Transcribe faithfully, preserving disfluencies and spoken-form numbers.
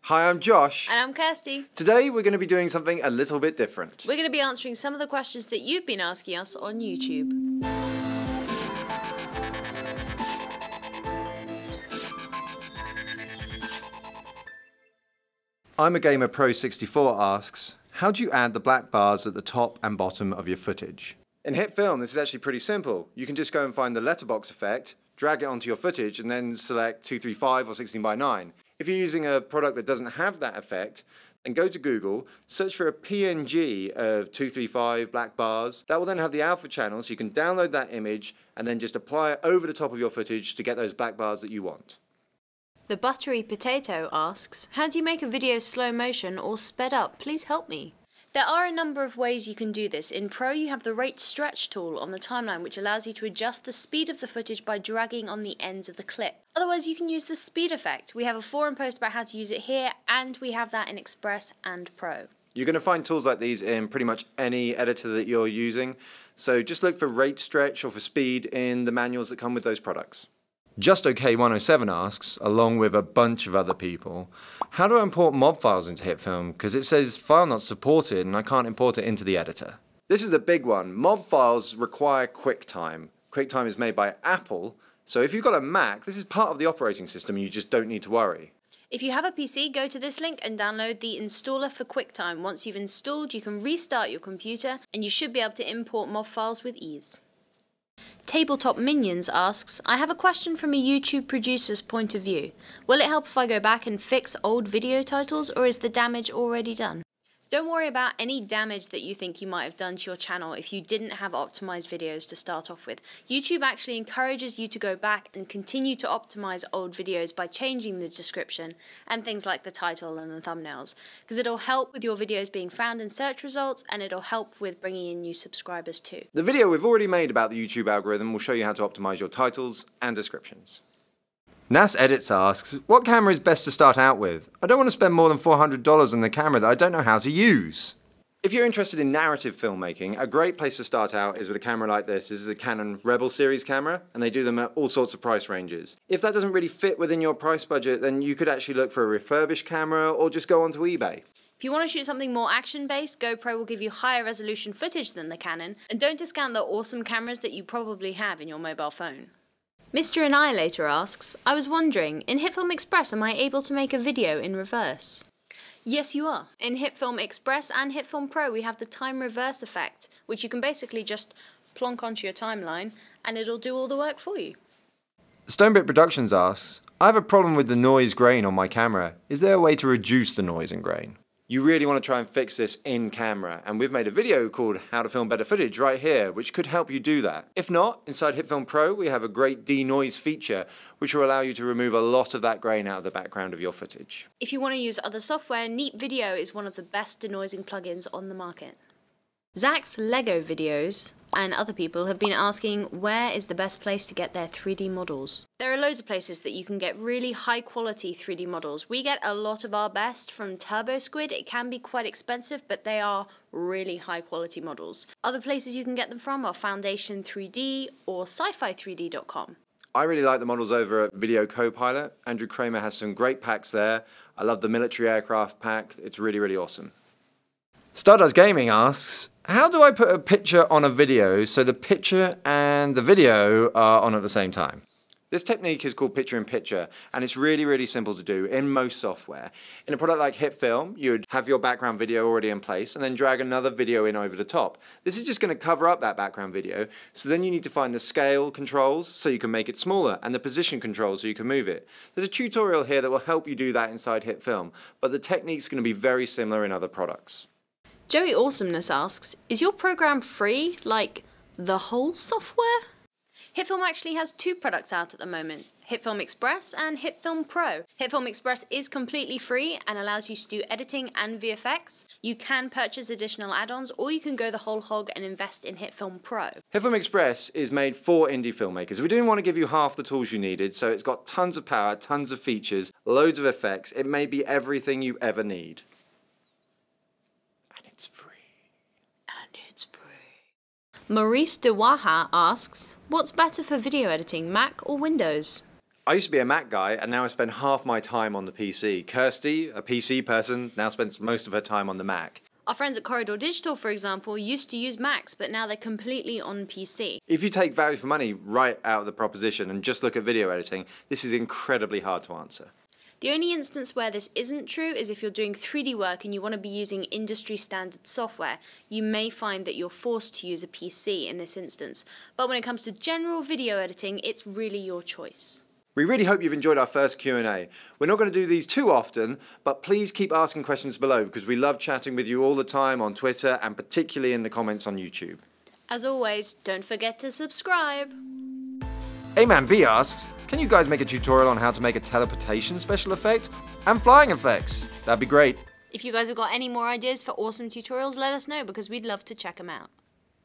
Hi, I'm Josh. And I'm Kirsty. Today we're going to be doing something a little bit different. We're going to be answering some of the questions that you've been asking us on YouTube. I'm a Gamer Pro sixty-four asks, how do you add the black bars at the top and bottom of your footage? In HitFilm, this is actually pretty simple. You can just go and find the letterbox effect, drag it onto your footage, and then select two thirty-five or sixteen by nine. If you're using a product that doesn't have that effect, then go to Google, search for a P N G of two thirty-five black bars. That will then have the alpha channel, so you can download that image and then just apply it over the top of your footage to get those black bars that you want. The Buttery Potato asks, how do you make a video slow motion or sped up? Please help me. There are a number of ways you can do this. In Pro, you have the rate stretch tool on the timeline, which allows you to adjust the speed of the footage by dragging on the ends of the clip. Otherwise, you can use the speed effect. We have a forum post about how to use it here, and we have that in Express and Pro. You're going to find tools like these in pretty much any editor that you're using, so just look for rate stretch or for speed in the manuals that come with those products. Just OK one oh seven asks, along with a bunch of other people, how do I import mob files into HitFilm? Because it says file not supported and I can't import it into the editor. This is a big one. Mob files require QuickTime. QuickTime is made by Apple, so if you've got a Mac, this is part of the operating system and you just don't need to worry. If you have a P C, go to this link and download the installer for QuickTime. Once you've installed, you can restart your computer and you should be able to import mob files with ease. Tabletop Minions asks, I have a question from a YouTube producer's point of view. Will it help if I go back and fix old video titles, or is the damage already done? Don't worry about any damage that you think you might have done to your channel if you didn't have optimized videos to start off with. YouTube actually encourages you to go back and continue to optimize old videos by changing the description and things like the title and the thumbnails, because it'll help with your videos being found in search results, and it'll help with bringing in new subscribers too. The video we've already made about the YouTube algorithm will show you how to optimize your titles and descriptions. Nas Edits asks, what camera is best to start out with? I don't want to spend more than four hundred dollars on the camera that I don't know how to use. If you're interested in narrative filmmaking, a great place to start out is with a camera like this. This is a Canon Rebel series camera, and they do them at all sorts of price ranges. If that doesn't really fit within your price budget, then you could actually look for a refurbished camera or just go onto eBay. If you want to shoot something more action-based, GoPro will give you higher resolution footage than the Canon, and don't discount the awesome cameras that you probably have in your mobile phone. Mister Annihilator asks, I was wondering, in HitFilm Express am I able to make a video in reverse? Yes, you are. In HitFilm Express and HitFilm Pro we have the time reverse effect, which you can basically just plonk onto your timeline and it'll do all the work for you. Stonebit Productions asks, I have a problem with the noise grain on my camera. Is there a way to reduce the noise and grain? You really want to try and fix this in camera, and we've made a video called How to Film Better Footage right here, which could help you do that. If not, inside HitFilm Pro we have a great Denoise feature, which will allow you to remove a lot of that grain out of the background of your footage. If you want to use other software, Neat Video is one of the best denoising plugins on the market. Zach's Lego videos and other people have been asking where is the best place to get their three D models. There are loads of places that you can get really high quality three D models. We get a lot of our best from Turbo Squid. It can be quite expensive, but they are really high quality models. Other places you can get them from are Foundation three D or sci fi three D dot com. I really like the models over at VideoCopilot. Andrew Kramer has some great packs there. I love the military aircraft pack. It's really, really awesome. Stardust Gaming asks, how do I put a picture on a video so the picture and the video are on at the same time? This technique is called Pictureinpicture, and it's really, really simple to do in most software. In a product like HitFilm, you'd have your background video already in place and then drag another video in over the top. This is just going to cover up that background video, so then you need to find the scale controls so you can make it smaller and the position controls so you can move it. There's a tutorial here that will help you do that inside HitFilm, but the technique's going to be very similar in other products. Joey Awesomeness asks, is your program free, like the whole software? HitFilm actually has two products out at the moment, HitFilm Express and HitFilm Pro. HitFilm Express is completely free and allows you to do editing and V F X. You can purchase additional add-ons, or you can go the whole hog and invest in HitFilm Pro. HitFilm Express is made for indie filmmakers. We didn't want to give you half the tools you needed, so it's got tons of power, tons of features, loads of effects. It may be everything you ever need. It's free. And it's free. Maurice de Waha asks, what's better for video editing, Mac or Windows? I used to be a Mac guy, and now I spend half my time on the P C. Kirsty, a P C person, now spends most of her time on the Mac. Our friends at Corridor Digital, for example, used to use Macs, but now they're completely on P C. If you take value for money right out of the proposition and just look at video editing, this is incredibly hard to answer. The only instance where this isn't true is if you're doing three D work and you want to be using industry standard software. You may find that you're forced to use a P C in this instance. But when it comes to general video editing, it's really your choice. We really hope you've enjoyed our first Q and A. We're not going to do these too often, but please keep asking questions below because we love chatting with you all the time on Twitter and particularly in the comments on YouTube. As always, don't forget to subscribe. A Man B asks, can you guys make a tutorial on how to make a teleportation special effect and flying effects? That'd be great. If you guys have got any more ideas for awesome tutorials, let us know because we'd love to check them out.